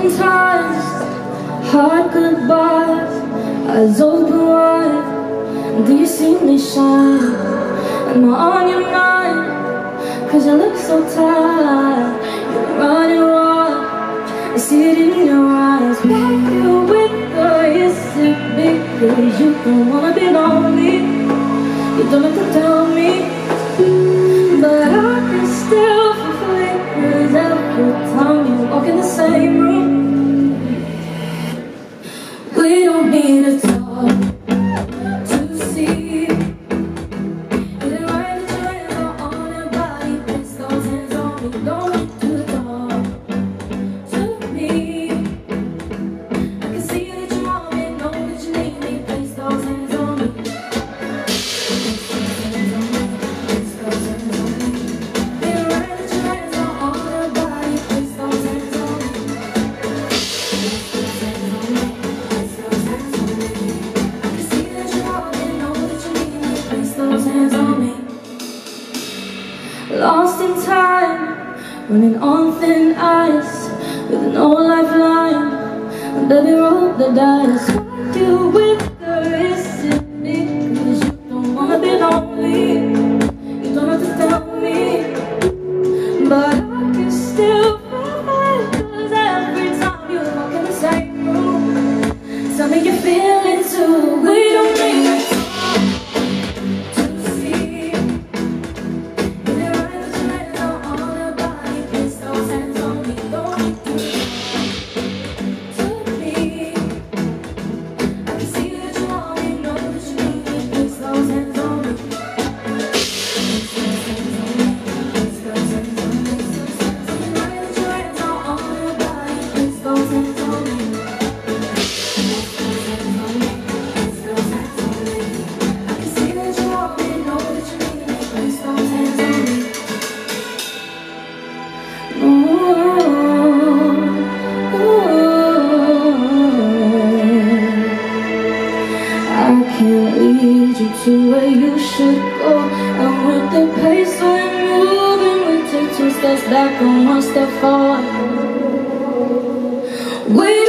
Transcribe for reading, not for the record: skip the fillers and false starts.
Hypnotized, hard goodbyes, eyes open wide. Do you see me shine? Am I on your mind? Cause you look so tired. You're running wild, I see it in your eyes. Why you with her? Is it because you don't wanna be lonely? You don't have to tell me, but I can still feel it every time you walk in the same room. We don't need to talk to see. Is it right that your hands are on your body? Place those hands on me. Don't need to talk to me. I can see that you want me, know that you need me. Place those hands on me. Lost in time, running on thin ice, with no lifeline, and baby roll the dice. Why you with her? Is it because you don't wanna be lonely? You don't have to tell me, but I can still feel it. Cause every time you walk in the same room, tell me you feel it too. We don't need to talk to see. Can't lead you to where you should go, and with the pace we're moving, we take 2 steps back and 1 step forward. We